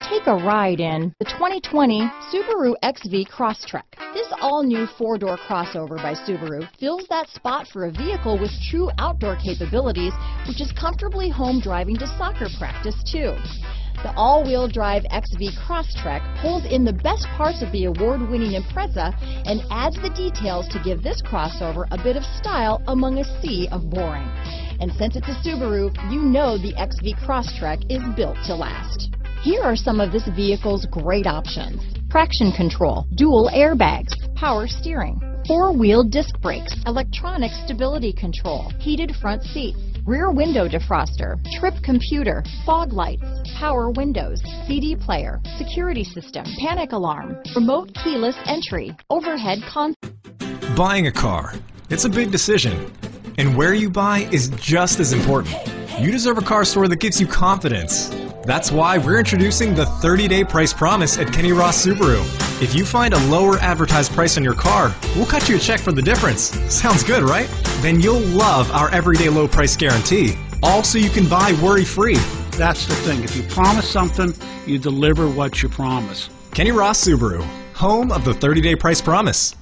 Take a ride in the 2020 Subaru XV Crosstrek. This all-new four-door crossover by Subaru fills that spot for a vehicle with true outdoor capabilities, which is comfortably home driving to soccer practice too. The all-wheel drive XV Crosstrek pulls in the best parts of the award-winning Impreza and adds the details to give this crossover a bit of style among a sea of boring. And since it's a Subaru, you know the XV Crosstrek is built to last. Here are some of this vehicle's great options: traction control, dual airbags, power steering, four-wheel disc brakes, electronic stability control, heated front seats, rear window defroster, trip computer, fog lights, power windows, CD player, security system, panic alarm, remote keyless entry, overhead console. Buying a car, it's a big decision. And where you buy is just as important. You deserve a car store that gives you confidence. That's why we're introducing the 30-day price promise at Kenny Ross Subaru. If you find a lower advertised price on your car, we'll cut you a check for the difference. Sounds good, right? Then you'll love our everyday low price guarantee. All so you can buy worry-free. That's the thing. If you promise something, you deliver what you promise. Kenny Ross Subaru, home of the 30-day price promise.